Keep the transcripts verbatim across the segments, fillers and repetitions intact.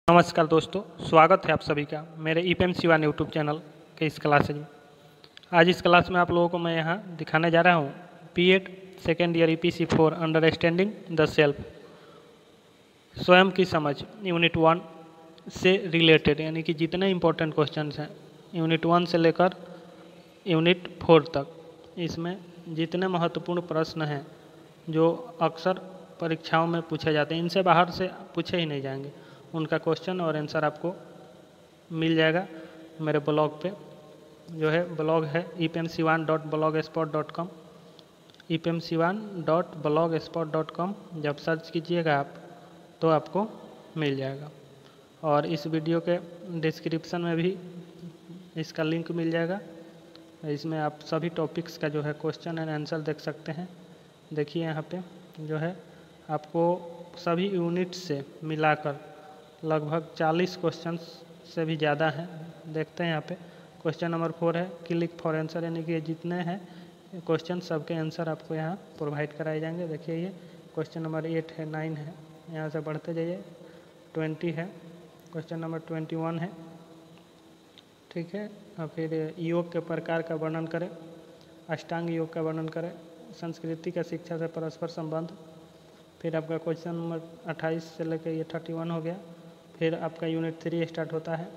नमस्कार दोस्तों, स्वागत है आप सभी का मेरे E P M Siwan YouTube channel के इस क्लासेज में। आज इस क्लास में आप लोगों को मैं यहाँ दिखाने जा रहा हूँ B Ed second year E P C four understanding the self, स्वयं की समझ यूनिट वन से रिलेटेड, यानी कि जितने इम्पोर्टेंट क्वेश्चंस हैं यूनिट वन से लेकर यूनिट फोर तक, इसमें जितने महत्वपूर्ण प्रश्न हैं जो अक्सर परीक्षाओं में पूछे जाते हैं, इनसे बाहर से पूछे ही नहीं जाएंगे, उनका क्वेश्चन और आंसर आपको मिल जाएगा मेरे ब्लॉग पे, जो है ब्लॉग है E P M Siwan dot blog spot dot com, E P M Siwan dot blog spot dot com. जब सर्च कीजिएगा आप तो आपको मिल जाएगा, और इस वीडियो के डिस्क्रिप्शन में भी इसका लिंक मिल जाएगा। इसमें आप सभी टॉपिक्स का जो है क्वेश्चन एंड आंसर देख सकते हैं। देखिए यहाँ पे जो है आपको सभी यूनिट से मिलाकर लगभग चालीस क्वेश्चंस से भी ज़्यादा हैं। देखते हैं यहाँ पे क्वेश्चन नंबर फोर है क्लिक फॉर आंसर, यानी कि जितने हैं क्वेश्चन सबके आंसर आपको यहाँ प्रोवाइड कराए जाएंगे। देखिए ये क्वेश्चन नंबर एट है, नाइन है, यहाँ से बढ़ते जाइए, ट्वेंटी है, क्वेश्चन नंबर ट्वेंटी वन है, ठीक है। और फिर योग के प्रकार का वर्णन करें, अष्टांग योग का वर्णन करें, संस्कृति का शिक्षा से परस्पर संबंध। फिर आपका क्वेश्चन नंबर अट्ठाईस से लेकर ये थर्टी वन हो गया। फिर आपका यूनिट थ्री स्टार्ट होता है,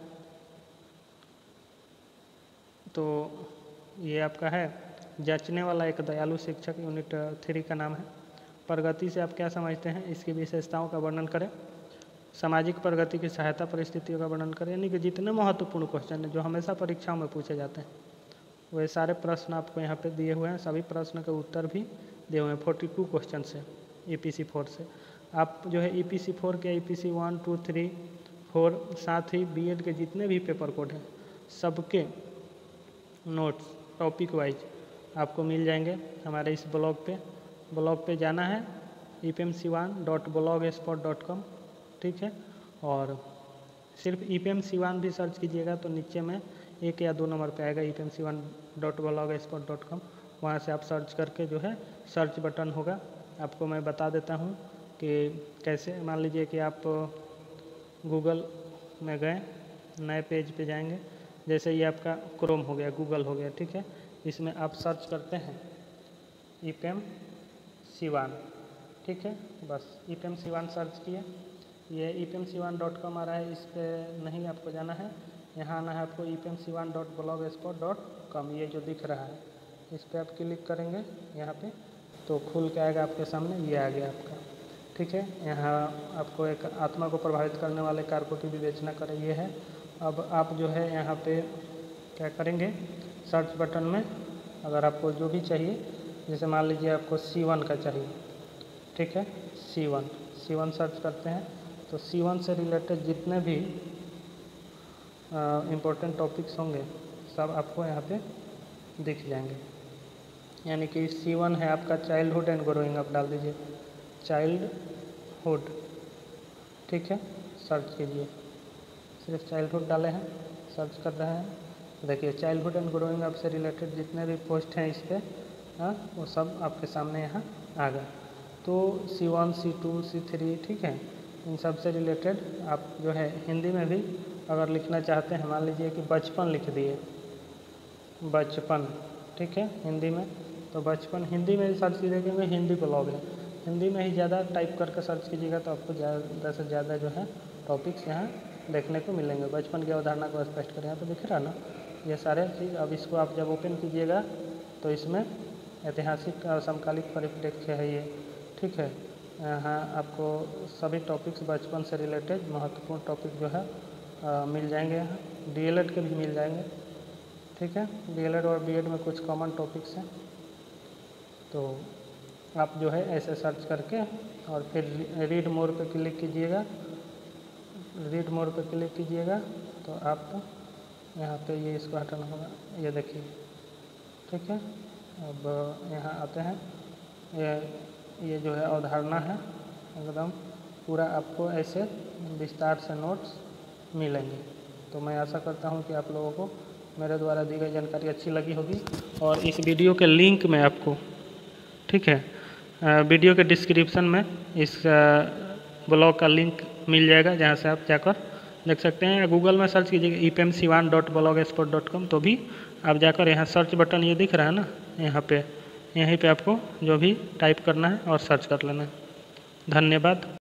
तो ये आपका है जांचने वाला एक दयालु शिक्षक, यूनिट थ्री का नाम है। प्रगति से आप क्या समझते हैं, इसकी विशेषताओं का वर्णन करें, सामाजिक प्रगति की सहायता परिस्थितियों का वर्णन करें। यानी कि जितने महत्वपूर्ण क्वेश्चन हैं जो हमेशा परीक्षाओं में पूछे जाते हैं वह सारे प्रश्न आपको यहाँ पे दिए हुए हैं। सभी प्रश्न के उत्तर भी दिए हुए हैं, फोर्टी टू क्वेश्चन से ई पी सी फोर से। आप जो है ई पी सी फोर के E P C one two three four, साथ ही बी एड के जितने भी पेपर कोड हैं सबके नोट्स टॉपिक वाइज आपको मिल जाएंगे हमारे इस ब्लॉग पे। ब्लॉग पे जाना है E P M Siwan dot blog spot dot com, ठीक है। और सिर्फ ई पी एम सिवान भी सर्च कीजिएगा तो नीचे में एक या दो नंबर पे आएगा E P M Siwan dot blog spot dot com, वहाँ से आप सर्च करके जो है सर्च बटन होगा, आपको मैं बता देता हूँ कि कैसे। मान लीजिए कि आप गूगल में गए, नए पेज पे जाएंगे, जैसे ये आपका क्रोम हो गया, गूगल हो गया, ठीक है। इसमें आप सर्च करते हैं ई पी एम सिवान, ठीक है। बस E P M Siwan search किए, ये E P M Siwan dot com आ रहा है, इस पर नहीं आपको जाना है, यहाँ आना है आपको E P M Siwan dot blog spot dot com, ये जो दिख रहा है इस पर आप क्लिक करेंगे यहाँ पे तो खुल के आएगा आपके सामने, ये आ गया आपका, ठीक है। यहाँ आपको एक आत्मा को प्रभावित करने वाले कारकों की विवेचना करें, ये है। अब आप जो है यहाँ पे क्या करेंगे, सर्च बटन में अगर आपको जो भी चाहिए, जैसे मान लीजिए आपको सी वन का चाहिए, ठीक है, C one C one search करते हैं तो सी वन से रिलेटेड जितने भी इम्पोर्टेंट टॉपिक्स होंगे सब आपको यहाँ पे दिख जाएंगे। यानी कि सी वन है आपका चाइल्डहुड एंड ग्रोइंग, आप डाल दीजिए चाइल्डहुड, ठीक है, सर्च कीजिए, सिर्फ चाइल्डहुड डाले हैं, सर्च कर रहे हैं, देखिए चाइल्डहुड एंड ग्रोइंग अप से रिलेटेड जितने भी पोस्ट हैं इस पर, हाँ, वो सब आपके सामने यहाँ आ गए। तो C one C two C three, ठीक है, इन सब से रिलेटेड आप जो है हिंदी में भी अगर लिखना चाहते हैं, मान लीजिए कि बचपन लिख दिए, बचपन, ठीक है, हिंदी में, तो बचपन हिंदी में ही सर्च कीजिएगा, क्योंकि हिंदी ब्लॉग है, हिंदी में ही ज़्यादा टाइप करके सर्च कीजिएगा तो आपको ज़्यादा से ज़्यादा जो है टॉपिक्स यहाँ देखने को मिलेंगे। बचपन की अवधारणा को स्पष्ट करें, यहाँ तो दिख रहा ना ये सारे चीज़। अब इसको आप जब ओपन कीजिएगा तो इसमें ऐतिहासिक और समकालिक परिप्रेक्ष्य है ये, ठीक है। यहाँ आपको सभी टॉपिक्स बचपन से रिलेटेड महत्वपूर्ण टॉपिक जो है आ, मिल जाएंगे। यहाँ डी एल एड के भी मिल जाएंगे, ठीक है, डी एल एड और बी एड में कुछ कॉमन टॉपिक्स हैं, तो आप जो है ऐसे सर्च करके और फिर रीड मोर पे क्लिक कीजिएगा, रीड मोर पे क्लिक कीजिएगा तो आप यहाँ पे ये इसको हटाना होगा, ये देखिए, ठीक है। अब यहाँ आते हैं, ये ये जो है अवधारणा है, एकदम पूरा आपको ऐसे विस्तार से नोट्स मिलेंगे। तो मैं आशा करता हूँ कि आप लोगों को मेरे द्वारा दी गई जानकारी अच्छी लगी होगी, और इस वीडियो के लिंक में आपको, ठीक है, वीडियो के डिस्क्रिप्शन में इस ब्लॉग का लिंक मिल जाएगा, जहाँ से आप जाकर देख सकते हैं। गूगल में सर्च कीजिएगा E P M Siwan dot blog spot dot com, तो भी आप जाकर यहाँ सर्च बटन ये दिख रहा है ना, यहाँ पे यहीं पे आपको जो भी टाइप करना है और सर्च कर लेना है। धन्यवाद।